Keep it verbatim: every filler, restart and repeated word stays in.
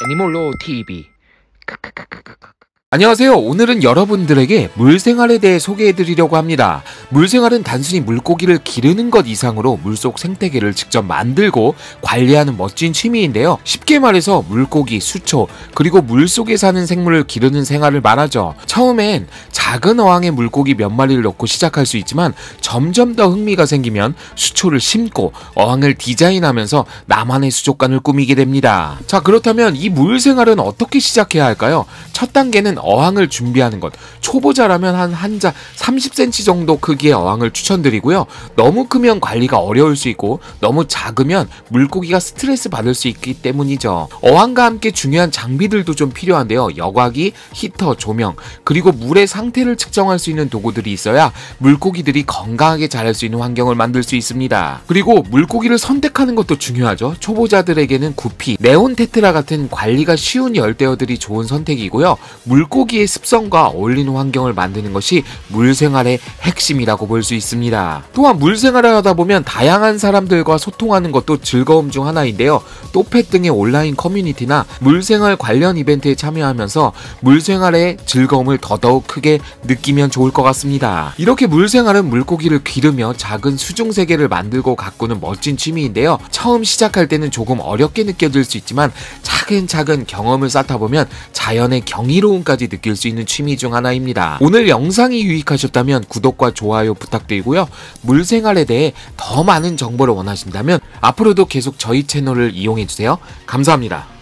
애니몰로 티비. 안녕하세요. 오늘은 여러분들에게 물생활에 대해 소개해드리려고 합니다. 물생활은 단순히 물고기를 기르는 것 이상으로 물속 생태계를 직접 만들고 관리하는 멋진 취미인데요. 쉽게 말해서 물고기, 수초, 그리고 물속에 사는 생물을 기르는 생활을 말하죠. 처음엔 작은 어항에 물고기 몇 마리를 넣고 시작할 수 있지만 점점 더 흥미가 생기면 수초를 심고 어항을 디자인하면서 나만의 수족관을 꾸미게 됩니다. 자, 그렇다면 이 물생활은 어떻게 시작해야 할까요? 첫 단계는 어항을 준비하는 것. 초보자라면 한 한자 삼십 센티미터 정도 크기의 어항을 추천드리고요. 너무 크면 관리가 어려울 수 있고 너무 작으면 물고기가 스트레스 받을 수 있기 때문이죠. 어항과 함께 중요한 장비들도 좀 필요한데요. 여과기, 히터, 조명, 그리고 물의 상태를 측정할 수 있는 도구들이 있어야 물고기들이 건강하게 자랄 수 있는 환경을 만들 수 있습니다. 그리고 물고기를 선택하는 것도 중요하죠. 초보자들에게는 구피, 네온 테트라 같은 관리가 쉬운 열대어들이 좋은 선택이고요. 물고기의 습성과 어울리는 환경을 만드는 것이 물생활의 핵심이라고 볼 수 있습니다. 또한 물생활을 하다 보면 다양한 사람들과 소통하는 것도 즐거움 중 하나인데요. 또펫 등의 온라인 커뮤니티나 물생활 관련 이벤트에 참여하면서 물생활의 즐거움을 더더욱 크게 느끼면 좋을 것 같습니다. 이렇게 물생활은 물고기를 기르며 작은 수중 세계를 만들고 가꾸는 멋진 취미인데요. 처음 시작할 때는 조금 어렵게 느껴질 수 있지만 차근차근 경험을 쌓다 보면 자연의 경이로움까지 느낄 수 있는 취미 중 하나입니다. 오늘 영상이 유익하셨다면 구독과 좋아요 부탁드리고요. 물생활에 대해 더 많은 정보를 원하신다면 앞으로도 계속 저희 채널을 이용해주세요. 감사합니다.